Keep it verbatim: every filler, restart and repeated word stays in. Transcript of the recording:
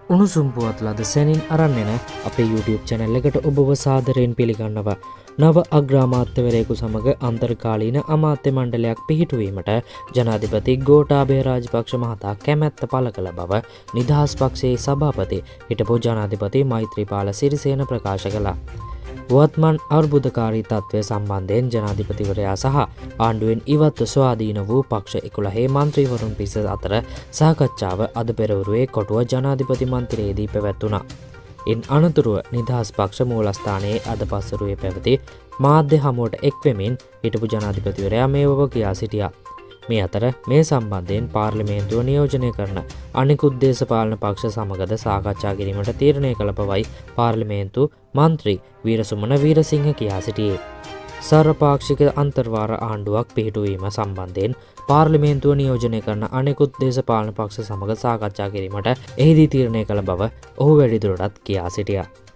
උණුසුම් පුවත් ලද සැනින් අරන් එන අපේ YouTube channel එකට ඔබව සාදරයෙන් පිළිගන්නවා. නව අග්‍රාමාත්‍යවරයෙකු සමග අන්තර්කාලීන අමාත්‍ය මණ්ඩලයක් පිහිටුවීමට ජනාධිපති ගෝඨාභය රාජපක්ෂ මහතා කැමැත්ත පළ කළ බව නිදහස් පක්ෂයේ සභාපති හිටපු ජනාධිපති මෛත්‍රීපාල සිරිසේන ප්‍රකාශ කළා. වත්මන් අර්බුදකාරී තත්ත්වය සම්බන්ධයෙන් ජනාධිපතිවරයා සහ ආණ්ඩුවෙන් ඉවත් ස්වාධීන වූ පක්ෂ එකොළහේ මන්ත්‍රීවරුන් පිරිස අතර සාකච්ඡාව අද පෙරවරුවේ කොටුව ජනාධිපති මන්දිරයේදී පැවැත්වුණා. ඉන් අනතුරුව නිදහස් පක්ෂ මූලස්ථානයේ අද පස්වරුවේ පැවති මාධ්‍ය හමුවට එක්වෙමින් හිටපු ජනාධිපතිවරයා මේ බව කියා සිටියා. මේ අතර මේ සම්බන්ධයෙන් පාර්ලිමේන්තුව නියෝජනය කරන අනිකුත් දේශපාලන පක්ෂ සමගද සාකච්ඡා කිරීමට තීරණය කළ බවයි පාර්ලිමේන්තු මන්ත්‍රී වීරසුමන වීරසිංහ කියා සිටියේ. සර්වපාක්ෂික අන්තර්වාර ආණ්ඩුවක් පිහිටුවීම සම්බන්ධයෙන් පාර්ලිමේන්තුව නියෝජනය කරන අනිකුත් දේශපාලන පක්ෂ සමග සාකච්ඡා කිරීමට එහිදී තීරණය කළ බව ඔහු වැඩිදුරටත් කියා සිටියා.